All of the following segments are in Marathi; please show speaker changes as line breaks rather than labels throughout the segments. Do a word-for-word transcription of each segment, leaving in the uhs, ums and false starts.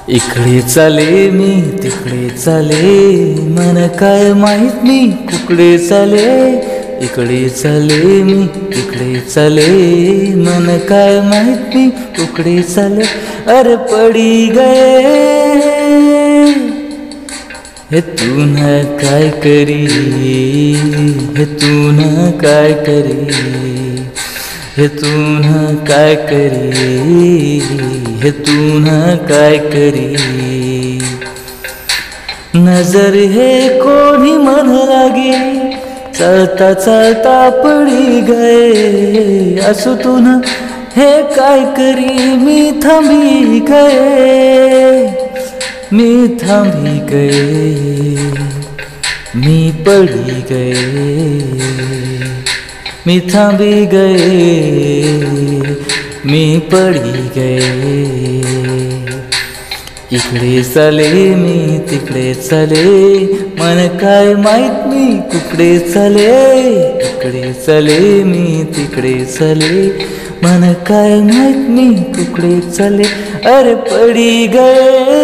इकडे चाले मी तिकडे चाले, मन काय माहित मी कुकडे चाले. इकडे चाले मी तिकडे चाले, मन काय माहित मी कुकडे चाले. अरे पडी गए हे तू न काय करी, हे तू न काय करी, हे तू न काय करी, हे तू न काय करी. नजर हे कोणी मन लागे, चलता चलता पडी गए. असो तू न हे काय करी, मी थांबी गए, मी थांबी गए, मी पडी गए, मी थांबी गए, मी पडी गए. इकडे चाले मी तिकडे चाले, मन काय माहित मी कुकडे चाले. इकडे चाले मी तिकडे चाले, मन काय माहित मी कुकडे चाले. अरे पडी गए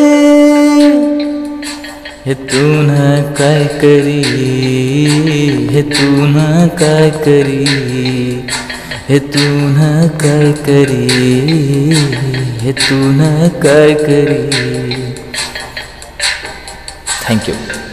हे तू न काय करी, हे तू न काय करी, हे तू न काय करी, हे तू न काय करी. थँक्यू.